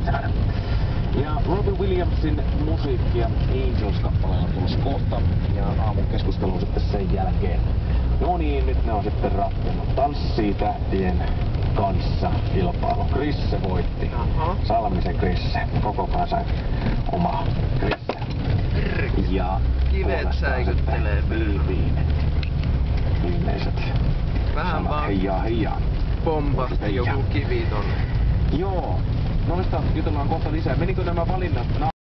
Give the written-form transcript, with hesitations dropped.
7. Ja Robbie Williamsin musiikkia Angels-kappaleella on tulossa kohta. Ja aamun keskustelu on sitten sen jälkeen. No niin, nyt ne on sitten ratkenut Tanssii tähtien kanssa kilpailu. Krisse voitti. Salmisen Krisse. Koko kansan oma Krisse. Ja kivet säikyttelee viimeiset. Vähän vaan heijaa. pompasti joku kivi tonne. Joo. Noista jutellaan kohta lisää. Menikö nämä valinnat